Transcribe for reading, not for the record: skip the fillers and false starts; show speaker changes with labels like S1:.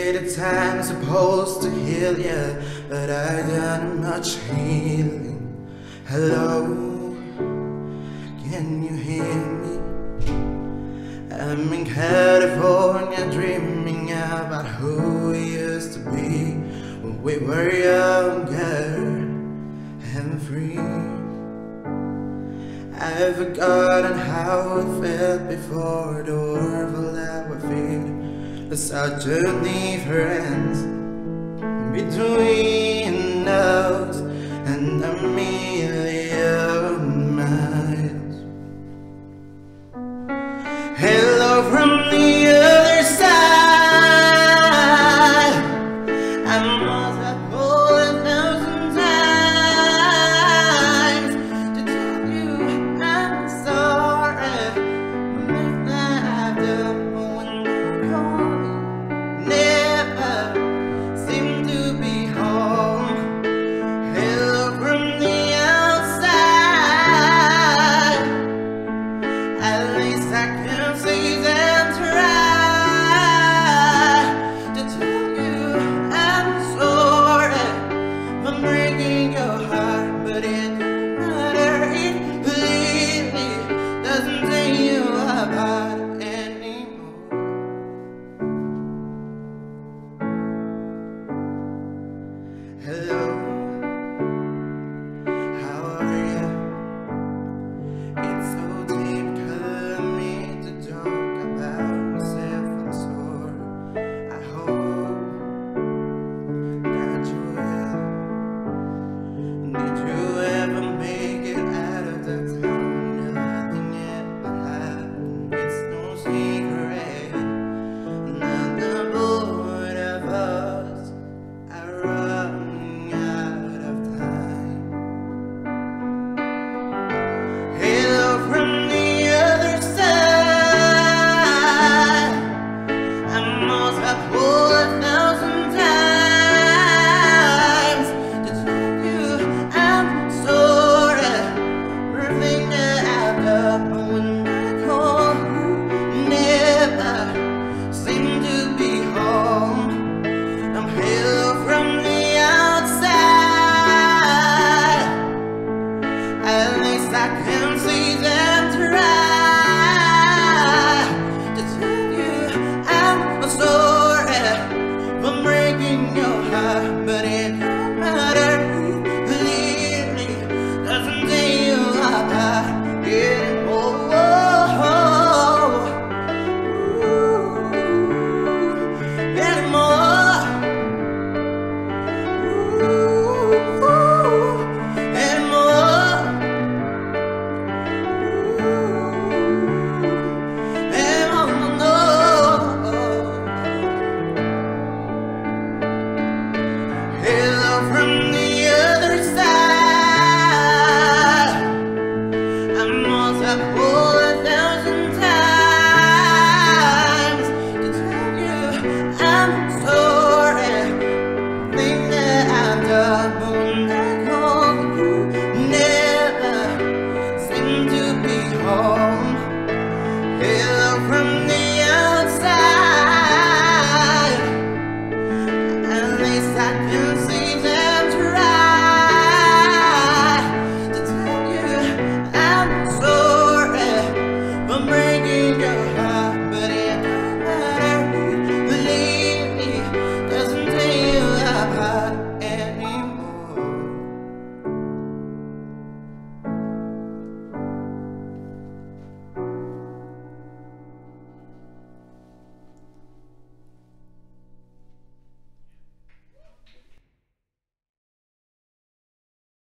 S1: the time supposed to heal ya, but I done much healing. Hello, can you hear me? I'm in California dreaming about who we used to be when we were younger and free. I've forgotten how it felt before the world fell at our feet. There's such a difference between